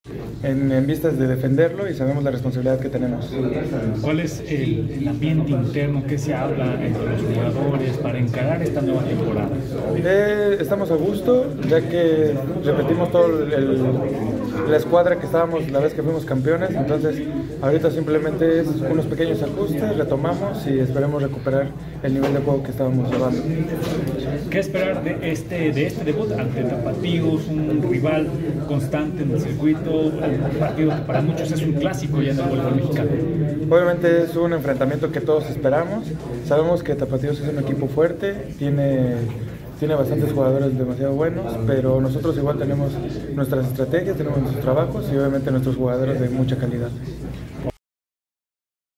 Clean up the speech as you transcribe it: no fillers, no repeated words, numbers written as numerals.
en vistas de defenderlo y sabemos la responsabilidad que tenemos. ¿Cuál es el ambiente interno que se habla entre los jugadores para encarar esta nueva temporada? Estamos a gusto, ya que repetimos toda la escuadra que estábamos la vez que fuimos campeones, entonces ahorita simplemente es unos pequeños ajustes, retomamos y esperemos recuperar el nivel de juego que estábamos llevando. ¿Qué esperar de este debut ante Tapatíos, un rival constante en el circuito, un partido que para muchos es un clásico ya en el voleibol mexicano? Obviamente es un enfrentamiento que todos esperamos, sabemos que Tapatíos es un equipo fuerte, tiene bastantes jugadores demasiado buenos, pero nosotros igual tenemos nuestras estrategias, tenemos nuestros trabajos y obviamente nuestros jugadores de mucha calidad.